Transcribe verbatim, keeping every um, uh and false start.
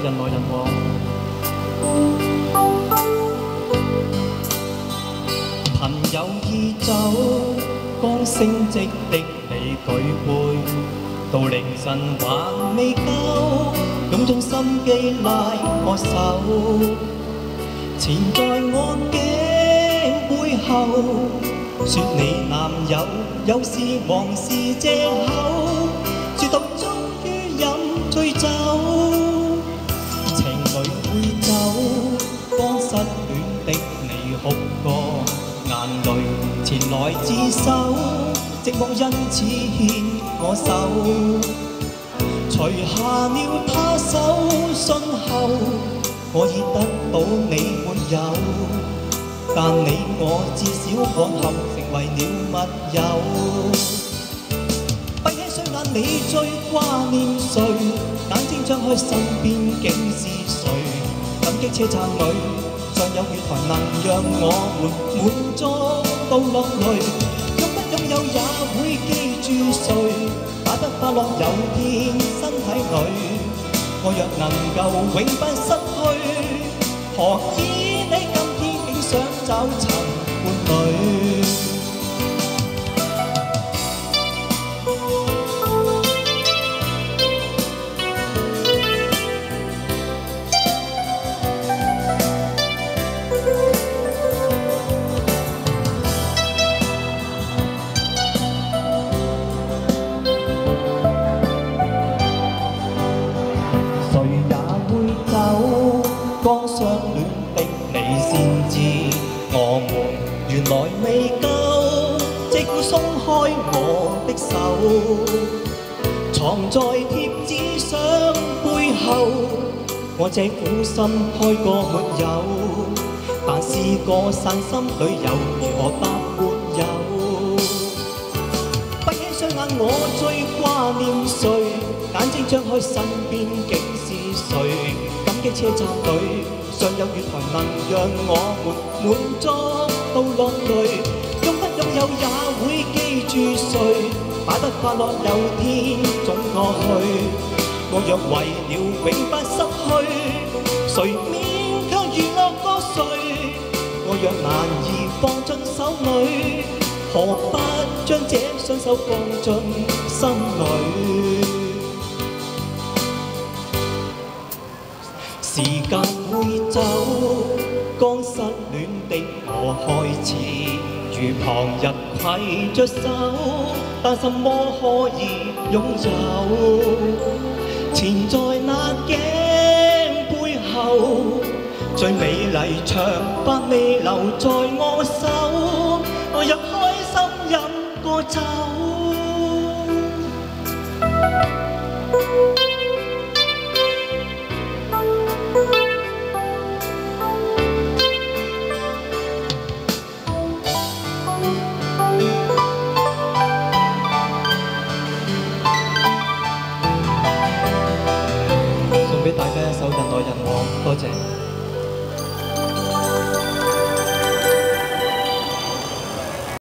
人來人往。朋友已走，剛升職的你舉杯，到凌晨還未夠，用盡心機拉我手，纏在我頸背後，說你男友有事忙是藉口，說到終於飲醉酒，情侶會走，當失戀的你哭過，眼淚前來自首，寂寞因此牽我手，除下了他手信後，我已得到你沒有，但你我至少往後成為了密友。閉起雙眼你最掛念誰？眼睛張開身邊竟是誰？感激車站裏尚有月台能讓我們滿足到落淚，擁不擁有也會記住誰，打不快樂有天身體裏，我若能夠永不失去，何以你今天竟想找尋伴侶？剛相戀的你先知，我們原來未夠，即會鬆開我的手，藏在貼紙相背後，我這苦心開過沒有，但試過散心裏又如何答沒有？閉起雙眼我最掛念誰？眼睛張開身邊竟是誰？感激車站裏尚有月台能讓我們滿足到落淚，擁不擁有也會記住誰，擺不快樂有天總過去，我若為了永不失去，誰勉強娛樂過誰？我若難以放進手裏，何不將這雙手放進心裏？時間會走，剛失戀的我開始如旁人攜着手，但什麼可以擁有？纏在那頸背後，最美麗長髮未留在我手，我若開心飲過酒。